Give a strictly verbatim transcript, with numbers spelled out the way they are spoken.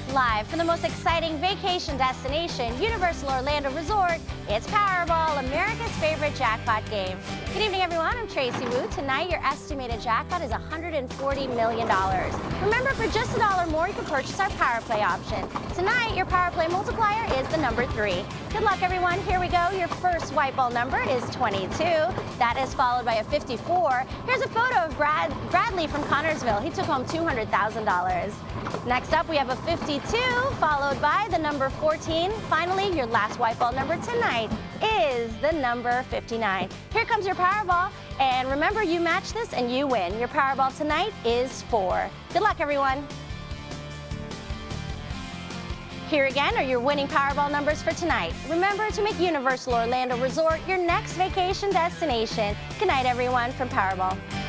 Live from the most exciting vacation destination, Universal Orlando Resort, it's Powerball, America's favorite jackpot game. Good evening, everyone. I'm Tracy Wu. Tonight, your estimated jackpot is one hundred forty million dollars. Remember, for just a dollar more, you can purchase our Power Play option. Tonight, your Power Play multiplier is the number three. Good luck, everyone. Here we go. Your first white ball number is twenty-two. That is followed by a fifty-four. Here's a photo of Brad Bradley from Connorsville. He took home two hundred thousand dollars. Next up, we have a fifty-two, followed by the number fourteen. Finally, your last white ball number tonight is the number fifty-nine. Here comes your Powerball, and remember, you match this and you win. Your Powerball tonight is four. Good luck, everyone. Here again are your winning Powerball numbers for tonight. Remember to make Universal Orlando Resort your next vacation destination. Good night, everyone, from Powerball.